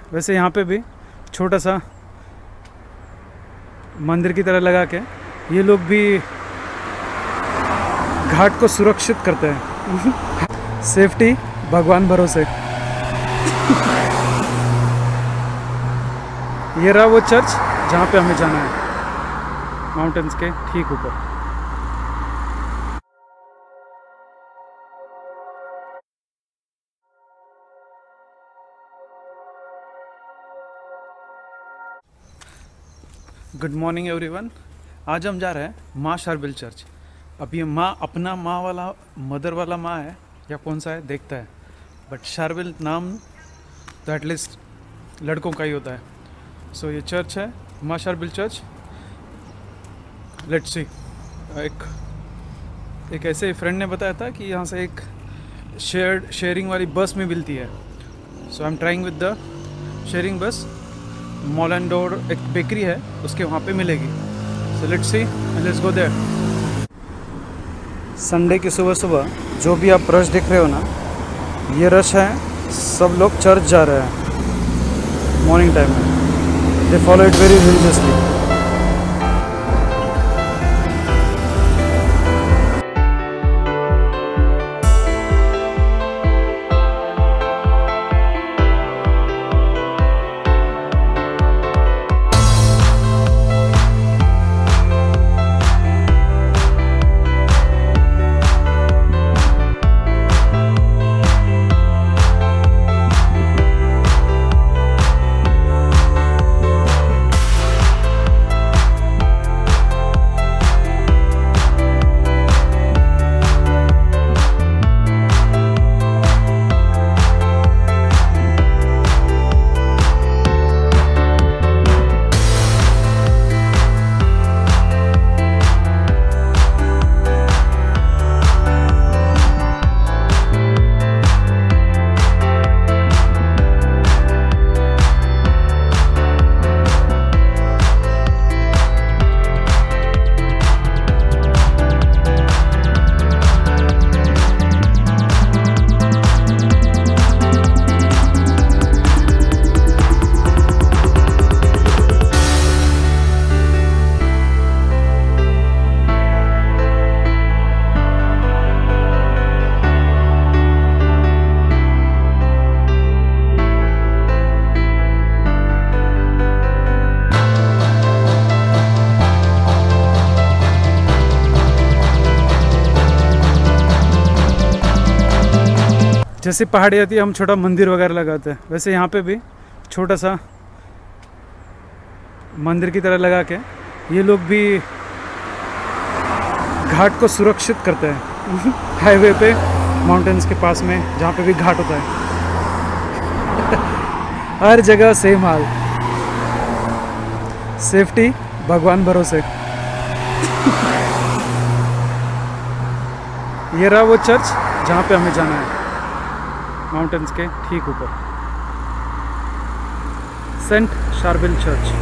वैसे यहाँ पे भी छोटा सा मंदिर की तरह लगा के ये लोग भी घाट को सुरक्षित करते हैं। सेफ्टी भगवान भरोसे। ये रहा वो चर्च जहाँ पे हमें जाना है, माउंटेन्स के ठीक ऊपर। Good morning everyone. आज हम जा रहे हैं माँ शारबिल चर्च। अब ये माँ अपना माँ वाला मदर वाला माँ है या कौन सा है देखता है, बट शारबिल नाम तो एटलीस्ट लड़कों का ही होता है। सो ये चर्च है माँ शारबिल चर्च। Let's see. एक ऐसे फ्रेंड ने बताया था कि यहाँ से एक शेयरिंग वाली बस में मिलती है। So I am trying with the sharing bus. मॉलैंडोर एक बेकरी है, उसके वहाँ पे मिलेगी। So let's see and let's go there. Sunday की सुबह सुबह जो भी आप रश देख रहे हो ना, ये रश है, सब लोग चर्च जा रहे हैं मॉर्निंग टाइम में। They follow it very religiously. जैसे पहाड़ी आती है हम छोटा मंदिर वगैरह लगाते हैं, वैसे यहाँ पे भी छोटा सा मंदिर की तरह लगा के ये लोग भी घाट को सुरक्षित करते हैं। हाईवे पे माउंटेन्स के पास में जहाँ पे भी घाट होता है। हर जगह सेम हाल। सेफ्टी भगवान भरोसे। ये रहा वो चर्च जहाँ पे हमें जाना है, माउंटेन्स के ठीक ऊपर। Saint Charbel church.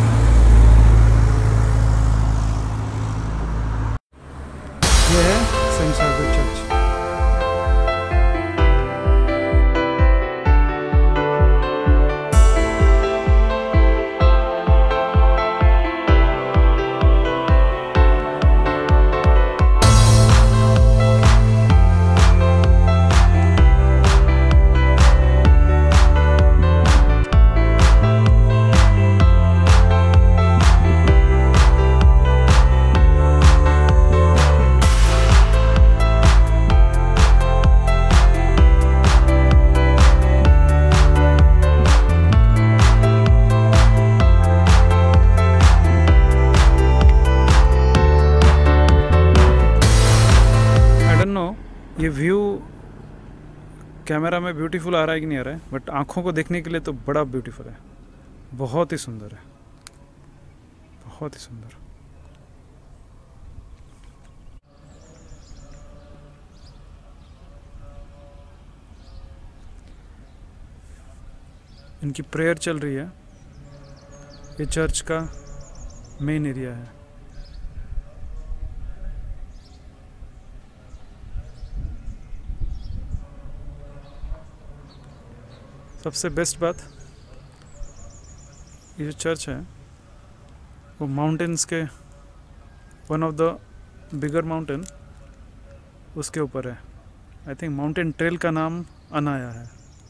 ये है सेंट शारबिल चर्च। ये व्यू कैमरा में ब्यूटीफुल आ रहा है कि नहीं आ रहा है, बट आँखों को देखने के लिए तो बड़ा ब्यूटीफुल है। बहुत ही सुंदर है, बहुत ही सुंदर। इनकी प्रेयर चल रही है। ये चर्च का मेन एरिया है। सबसे बेस्ट बात ये जो चर्च है वो माउंटेन्स के one of the bigger mountain उसके ऊपर है। आई थिंक माउंटेन ट्रेल का नाम अनाया है।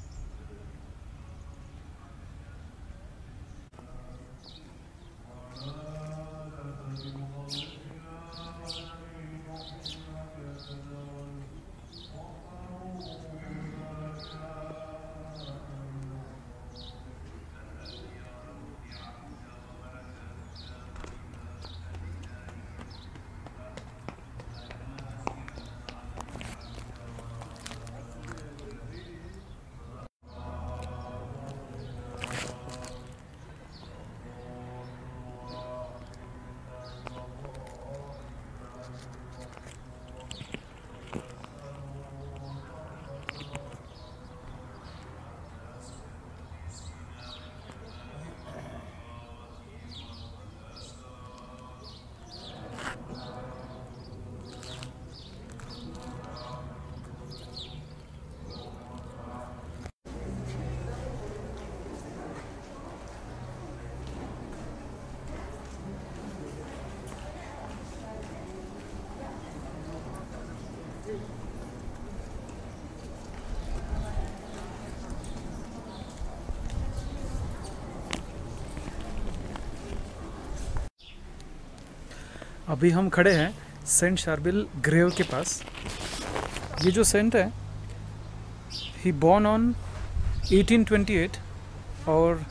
अभी हम खड़े हैं सेंट शार्बिल ग्रेव के पास। ये जो सेंट है ही बॉर्न ऑन 1828 और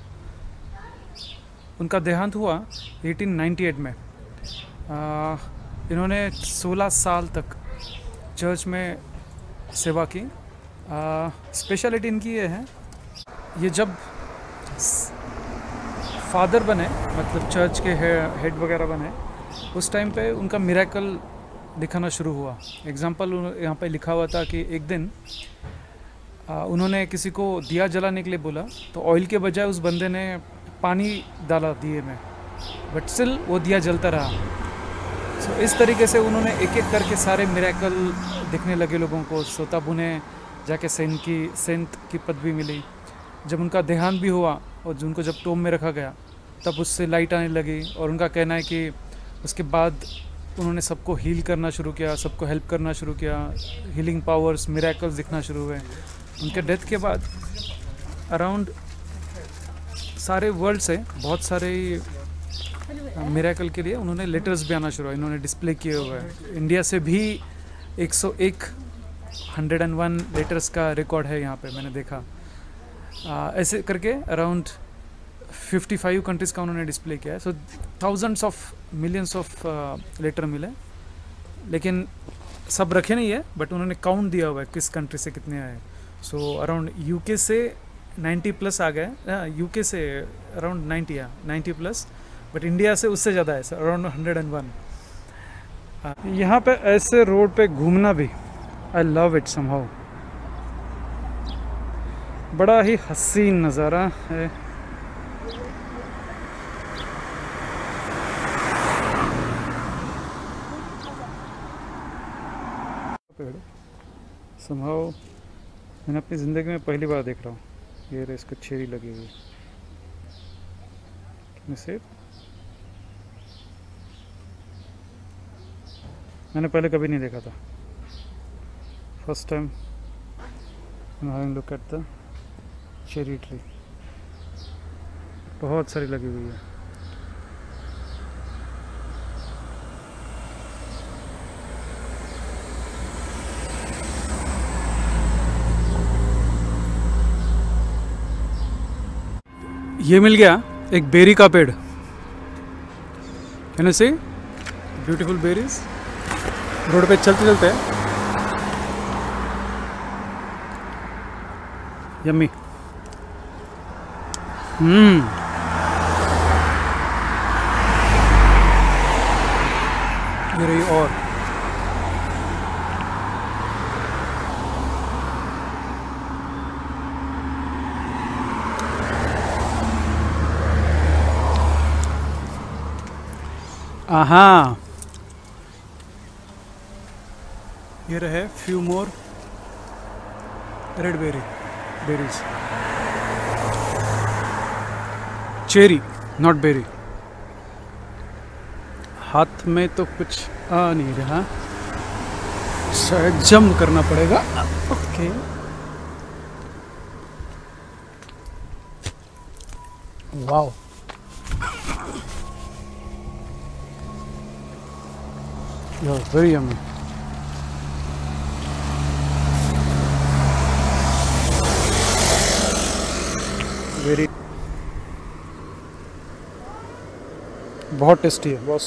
उनका देहांत हुआ 1898 में। इन्होंने 16 साल तक चर्च में सेवा की। स्पेशलिटी इनकी ये है, ये जब फादर बने मतलब चर्च के हेड वगैरह बने उस टाइम पे उनका मिरेकल दिखाना शुरू हुआ। एग्जाम्पल यहाँ पे लिखा हुआ था कि एक दिन उन्होंने किसी को दिया जलाने के लिए बोला तो ऑयल के बजाय उस बंदे ने पानी डाला दिए में, बट स्टिल वो दिया जलता रहा। सो इस तरीके से उन्होंने एक एक करके सारे मिरेकल दिखने लगे लोगों को। सो तब उन्हें जाके सेंट की पदवी मिली। जब उनका देहांत भी हुआ और उनको जब टोम में रखा गया तब उससे लाइट आने लगी। और उनका कहना है कि उसके बाद उन्होंने सबको हील करना शुरू किया, सबको हेल्प करना शुरू किया, हीलिंग पावर्स मिरेकल्स दिखना शुरू हुए। उनके डेथ के बाद अराउंड सारे वर्ल्ड से बहुत सारे मिरेकल के लिए उन्होंने लेटर्स भी आना शुरू हुआ, इन्होंने डिस्प्ले किए हुए हैं। इंडिया से भी 101 लेटर्स का रिकॉर्ड है यहाँ पे, मैंने देखा। ऐसे करके अराउंड 55 कंट्रीज़ का उन्होंने डिस्प्ले किया है। So thousands of millions of letter मिले, लेकिन सब रखे नहीं है, बट उन्होंने काउंट दिया हुआ है किस कंट्री से कितने आए। सो अराउंड यूके से 90 प्लस आ गए, यूके से अराउंड 90 प्लस, बट इंडिया से उससे ज़्यादा है अराउंड 101। यहाँ पे ऐसे रोड पे घूमना भी आई लव इट समहाउ, बड़ा ही हसीन नज़ारा है। समहाउ मैंने अपनी ज़िंदगी में पहली बार देख रहा हूँ ये रहे, इसको चेरी लगी हुई से। मैंने पहले कभी नहीं देखा था, first time having look at the cherry tree. बहुत सारी लगी हुई है। ये मिल गया एक बेरी का पेड़, can you see beautiful berries. Road पे चलते चलते यम्मी। ये रही और आहा, ये रहे few more red berries. Cherry not berry. हाथ में तो कुछ आ नहीं रहा, शायद जंप करना पड़ेगा। Okay wow, very yummy. Very बहुत टेस्टी है बॉस।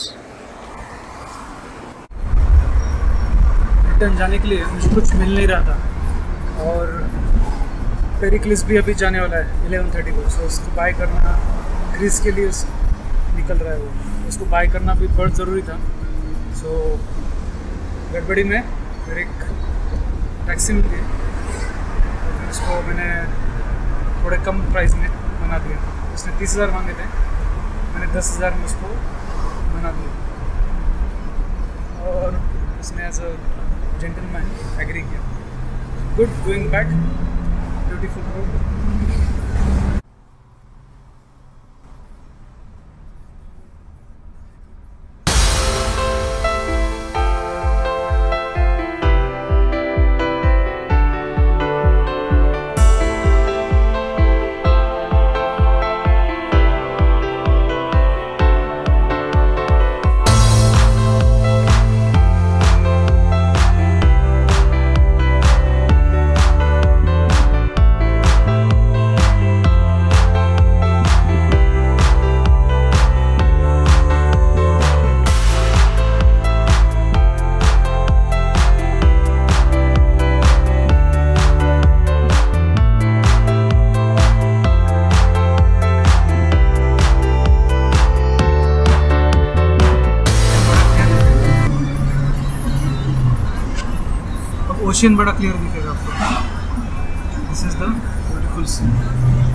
रिटर्न जाने के लिए मुझे कुछ मिल नहीं रहा था और पेरिक्लिस भी अभी जाने वाला है 11:30 को, सो उसको बाय करना, ग्रीस के लिए निकल रहा है वो, उसको बाय करना भी बहुत ज़रूरी था। सो गड़बड़ी में फिर एक टैक्सी मिल गई, फिर उसको मैंने थोड़े कम प्राइस में बना दिया। उसने 30,000 मांगे थे, मैंने 10,000 में उसको बना दिया और उसने एज अ जेंटलमैन एग्री किया। Good, going back, beautiful road. Ocean बड़ा क्लियर दिखेगा आपको। This is the beautiful C.